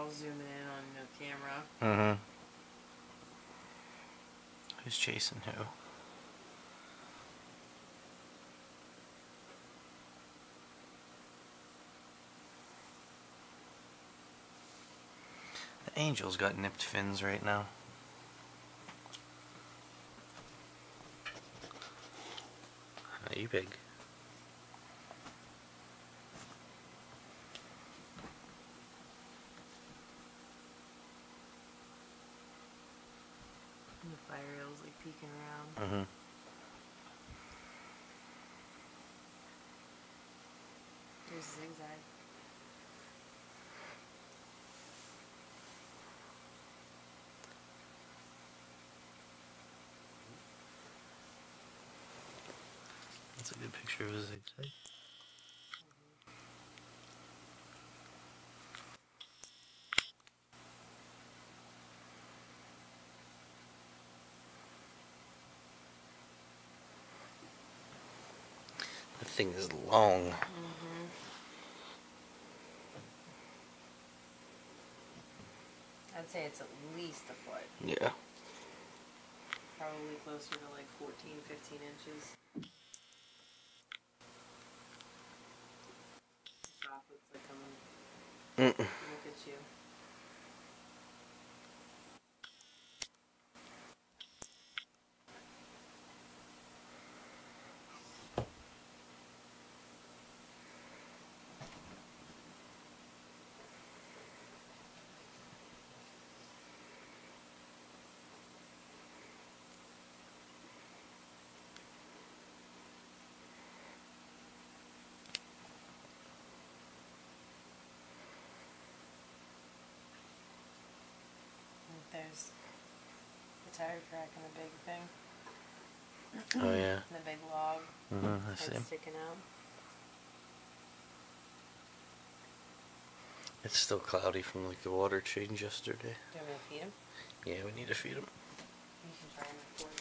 all zooming in on the camera. Mm-hmm. Who's chasing who? The Angel's got nipped fins right now. Are you big? And the fire eel's like peeking around. Mm-hmm. There's zigzag. That's a good picture of a zigzag. That thing is long. I'd say it's at least a foot. Yeah. Probably closer to like 14, 15 inches. Chocolate's like coming. Mm-mm. Look at you. There's the tire crack and the big thing. Oh yeah. The big log. Mm-hmm. I see. It's sticking out. It's still cloudy from like the water change yesterday. Do you want me to feed him? Yeah, we need to feed him. You can try him at 4.